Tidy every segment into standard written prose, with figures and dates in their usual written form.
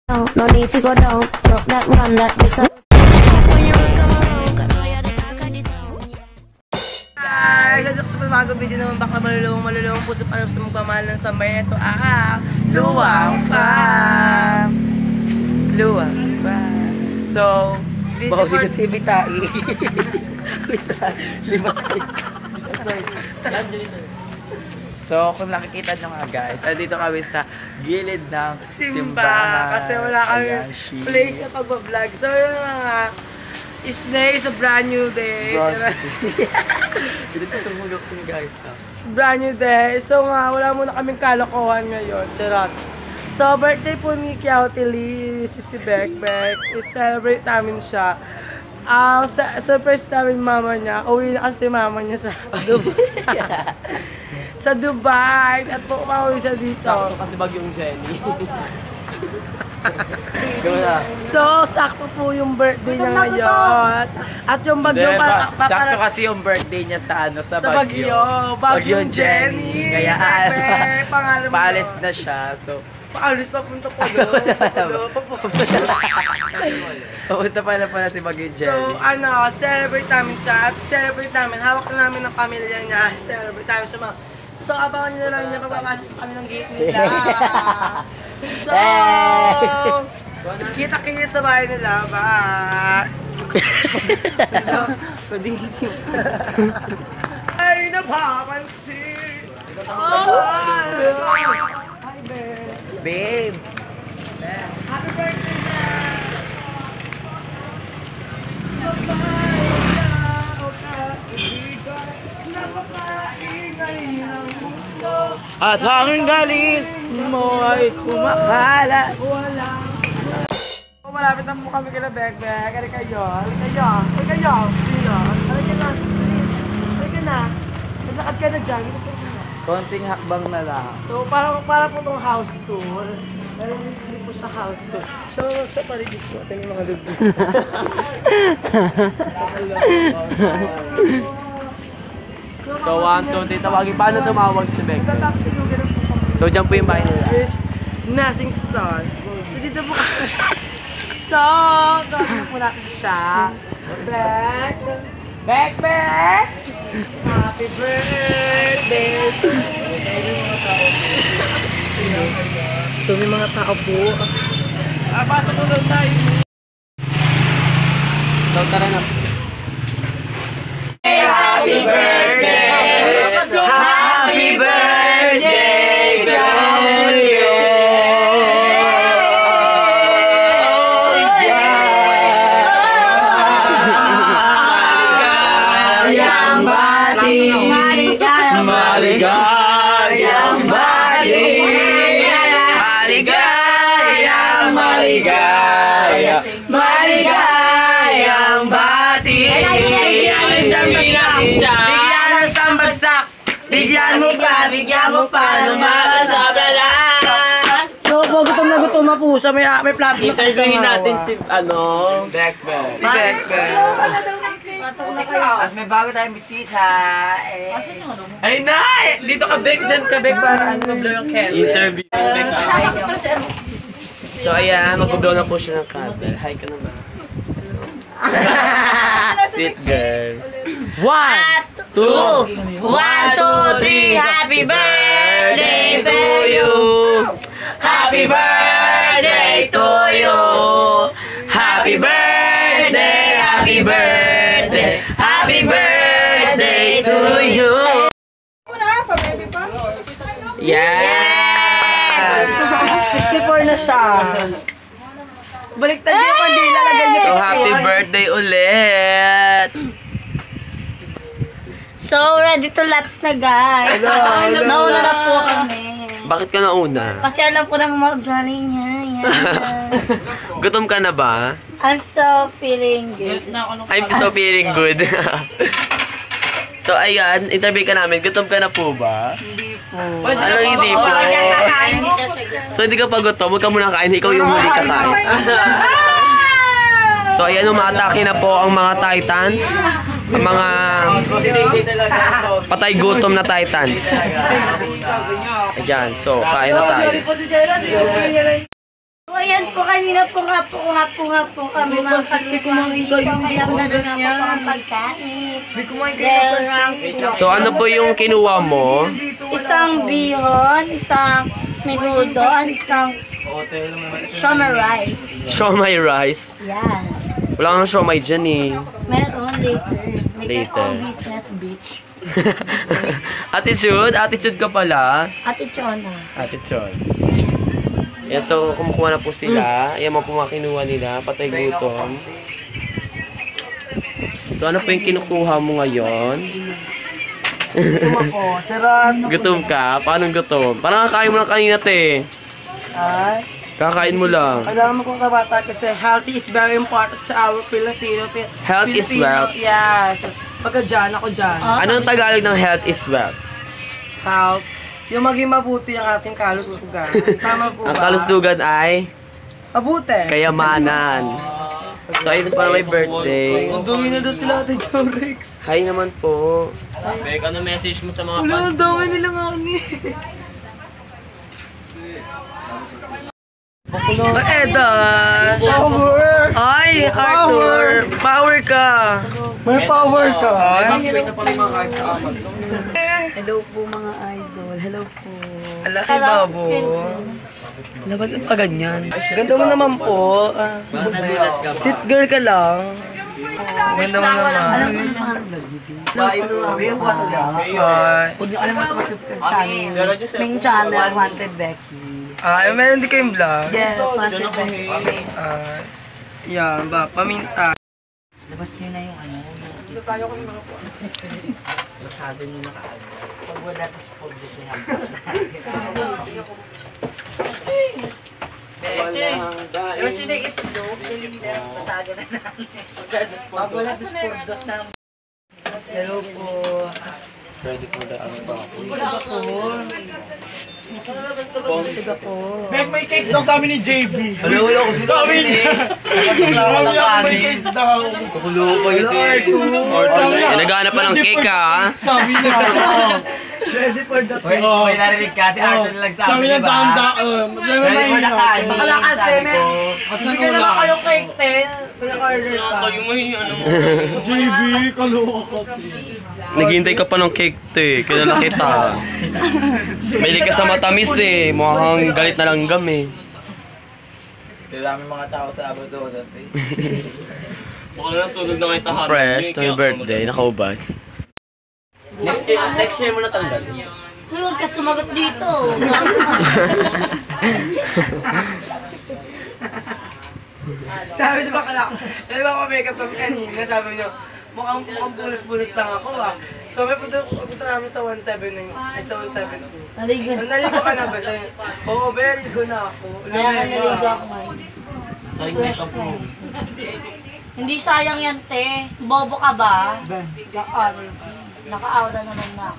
No need to go down, rock that run that this up. Guys, sa bagong video naman baka malulawang puso para sa magpamahal ng sambay na ito. Luwang Fam! Luwang Fam. So, bawa dito TV tayo. Lima tayo. So, kung nakikita nyo nga guys, dito kami sa gilid ng simbahan. Kasi wala kami place sa pag-vlog. So, yun nga, today is a brand new day. It's a brand new day. So nga, wala muna kaming kalokohan ngayon. Charot. So, birthday po ni Kiautili, which is si Bekbek. I-celebrate namin siya. Surprise namin mama niya. Uwi na kasi mama niya sa Dubai. Sa Dubai. At po umauwi siya dito. Sakto kasi bagyong Jenny. So, sakto po yung birthday niya ngayon. At yung bagyo sakto kasi yung birthday niya sa ano, sa Bagyo. Bagyong Jenny. Kaya pangalan mo. paalis na siya. So, paalis papunta po doon. papunta pala si Bagyong Jenny. So, celebrate namin siya. At celebrate namin. Hawak na namin ng pamilya niya. Celebrate namin siya mga. So, abangan nyo lang niya pagpapasok kami ng gate nila. So, kita-kilit sa bahay nila. Ay, napapansin. Hi, Babe. Happy birthday, At hanging galis mo ay kumakalat. Malapit na po kami kina Bekbek. Halika kayo. Halika kayo. Sino? Halika na. Halika na. Naglakad ka na dyan. Konting hakbang na lang. So, para po itong house tour. Pero hindi po sa house tour. So, sa paligid ko. Ito yung mga lubi. So, 1, 2, 3, tawagin. Paano tumawag si Beck? So, dyan po yung bahay nila. Nothing star. So, dito po kami. So, gawin po natin siya. Bekbek! Happy birthday! So, may mga tao po. Pasok ko doon tayo. So, tara na. Happy birthday! Happy birthday to you! Maligayang bati! Maligayang bati! Maligayang maligayang bati! Bigyan ng sambagsak! Bigyan mo pa lumakasabra lang! So, gutom na po siya. May plato na Interviewin natin si, Bekbek. Si Bekbek. At may bago tayong bisita. Ay na! Dito ka, Bek. Diyan ka, Bek, para mag-blow yung candle. Interview. So, ayan. Mag-blow na po siya ng candle. Hi ka naman. Sweet girl. 1, 2, 1, 2, 3, happy birthday to you! Happy birthday to you! Happy birthday, happy birthday, happy birthday to you! Yes! 64 na siya. Baliktad yung pandila, lagay niyo. So, happy birthday ulit! So, ready to lapse na guys. Nauna na po kami. Bakit ka nauna? Kasi alam ko na magaling niya. Gutom ka na ba? I'm so feeling good. I'm so feeling good. So, ayan, interview ka namin. Gutom ka na po ba? Hindi po. Ano hindi po? So, hindi ka pa gutom. Huwag ka muna kain. Ikaw yung huli kakain. So, ayan, umatake na po ang mga titans. Ang mga patay gutom na titans. Ayan, so, kain na tayo. yan po. Kanina po nga po kami mga kaluluwa. Kaya na nga po ang pagkain. Yes. So ano po yung kinuha mo? Isang bihon, isang menudo, isang shomai rice. Siomai rice. Yan. Wala kang siomai dyan eh. Meron later. Make Later. your own business, bitch. Attitude? Attitude ka pala. Ate Chona. Attitude. Yan, so kumukuha na po sila. Yan mo po mga kinuha nila. Patay gutom. So ano po yung kinukuha mo ngayon? Ako, charot. Gutom ka? Paano gutom? Parang kakain mo lang kanina, te. Ay, Kakain mo lang. kailangan mo kong kabata kasi healthy is very important sa our Filipino. Health is wealth. Yes. Pagka dyan, ako dyan. Anong Tagalog ng health is wealth? Health. Yung maging mabuti ang ating kalusugan. Tama po ba? Ang kalusugan ay Mabuti. kayamanan. So ayun pa na may birthday. Ang dumi na daw sila Ate Jorex. Hi naman po. Bek, ano message mo sa mga Wala, ang dami nila nga ni. Edan! Power! Ay, Arthur! Power ka! May power ka! Hello po mga idol. Hello po. Ala, ay babo. Ala, ba't pa ganyan? Ganda mo naman po. Sit girl ka lang. Ganda mo naman. Ay. Huwag niyo alam mo mag-subscribe sa amin. Main channel, Wanted Becky. Ay, meron din kayong vlog? Yes, Wanted Becky. Ay. Yan ba, paminta. Labas niyo na yung ano. Masado nyo na kaagad. Pag wala tas po, gusto niya. Pero sino yung itlog? Pasado na namin. Pag wala tas po, dos na. Hello po. Ready for the ano ba? Busog ako. Bek, may cake daw kami ni JB. Wala ko sila kami eh. Kami ako may cake daw. Kulo ko yun eh. Naghahanap pa ng cake ha. Sabi niya. Ready for the May narinig ka si Arthur na Sabi niya tanda. Ready for the kain. Bakala kasi, hindi ka naman kayo cake, te. Pina-order pa. JB, kaloko ka. Naghihintay ka pa ng cake te. Kilala kita. Mahilig ka sa matamis eh. Mukhang galit na langgam eh. Kailangan mga tao sa Abazodan. Fresh, to my birthday. Nakaubad. Next year mo natanggal. Huwag ka sumagot dito. Sabi di ba kala, di ba makeup kami kanina, sabi niyo, mukhang pulis-pulis lang ako ah. So may punta namin sa 179, ay sa 172. Naligo. Naligo ka na ba? Sabi niya, oo, very good na ako. Kaya ka naligo ako ngayon. Sayang makeup mo. Hindi sayang yan, te. Bobo ka ba? Naka-aura naman na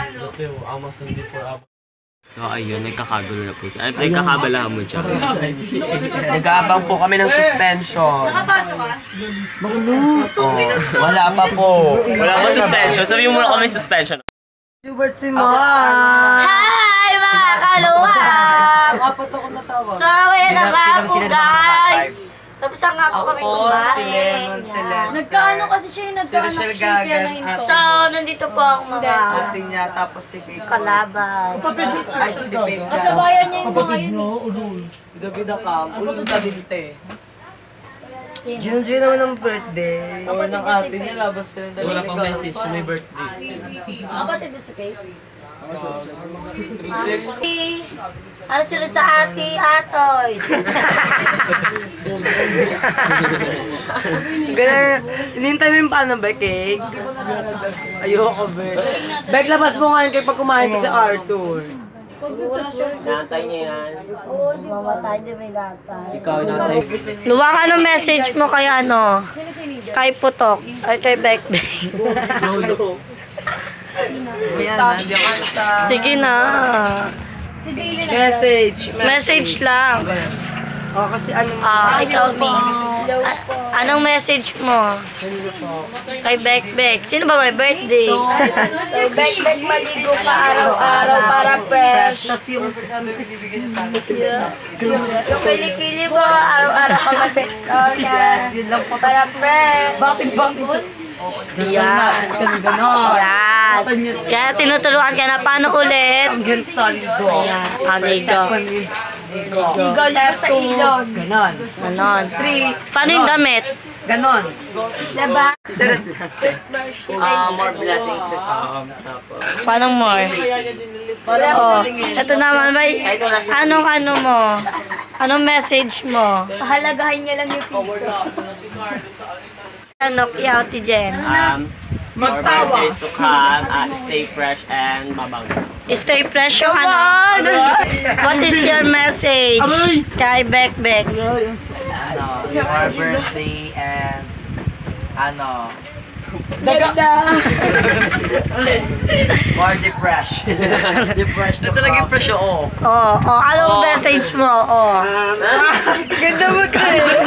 ako. So ayun, nagkakagulo na po siya. Ay, nagkakabalahan mo dyan. Nag-aabang po kami ng suspension. Nakapasok ka? Oh, wala pa po. Wala pa suspension. Sabihin mo na kami suspension. Hubert Simon! Hi, mga kaluwa! Apat ako natawa. So, ayan na nga po, guys. Tapos na nga po kami kumain. Nagkaano kasi siya yung nagkaano Rachel siya kaya Gagan na at So, nandito po ang mga niya, tapos si Babe. kalaban. Ay, si Babe. kasabayan niya yung mga yun. Bida-bida ka, ulong ka din, te. Sino? Gino naman ng birthday. Or ng ate niya, labas sila. Wala pang message, may birthday. Kapatid sa Kate? Ano sunod sa ate, atoy? Ganyan, inintay mo yung paano ba, cake? Ayoko, Bek. Bek, labas mo ngayon kay pag kumain ka si Arthur. Nantay niya yan. Mamatay din may gatay. Ikaw nantay. Luwang, ano message mo kay ano? Kay Putok? Or kay Bekbek? Sige na. Message. Message lang. Oh, kasi ano mo. Ikaw, Mi. Anong message mo? Kay Bekbek. Sino ba may birthday? So, bek maligo ka araw-araw para fresh. Tapos Yung kilikili mo, araw-araw ka mag-textonas. Para fresh. Bakit? Yan. Yan. Kaya tinutuluan ka na paano ulit? Ayan. Ligo. Ligo sa ilog. Ganon. Ganon. Paano yung damit? Ganon. Diba? More blessing to come. Tapos. Paano more? Oh, ito naman ba? Anong ano mo? Anong message mo? Pahalagahan niya lang yung piso. Ano, Ate Jen? More birthdays to come. Stay fresh and mabango. Stay fresh yung ano? What is your message kay Bekbek? More birthday and more depression. Depression. Ito naging fresh oo. Anong message mo? Ganda mo ka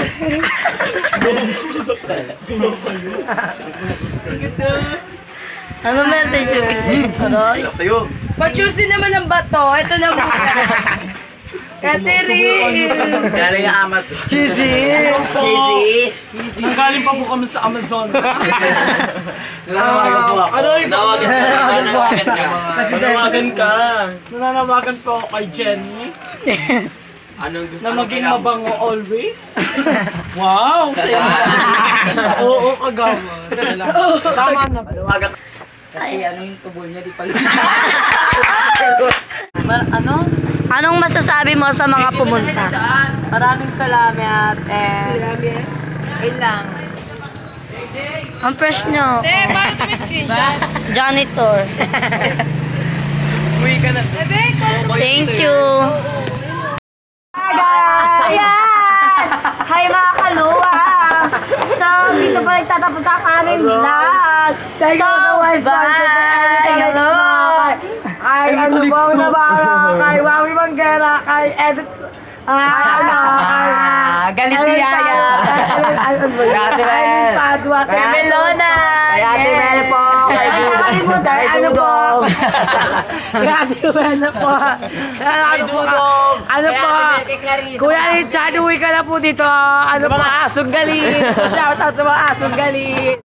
Anong message mo? Aroy? Sa'yo. Pachusin naman ang bato. Ito na mo. Catherine! Galing ang amas. cheesy! Cheesy. Nanggaling pa po kami sa Amazon. Nanawagan po ako. Nanawagan ka. Nananawagan po ako kay Jenny. Anong gusto Na maging mabango always. Wow! Oo, kagawa. Tama na. Kasi ano yung tubo niya, di pala. Anong masasabi mo sa mga pumunta? Maraming salamat and ilang. Ang fresh nyo. Paano ito may screenshot? Janitor. Uwi ka na. Thank you. Ayan! Hi mga kaluwa! So, dito pa nagtatapos ang aming vlog. Thank you so much, Kay ano ba na ba? Kay Wami Manggera, kay Edit. Galit si Yaya. Kay Padua. Kay Melona. Kay Ate Mel po. Kay Dudong. Ano po? Kay Ate Mel po. Kay Dudong. Ano po? Kuya Richard, uwi ka na po dito. Ano po? Asong galing. Shout out sa mga asong galing.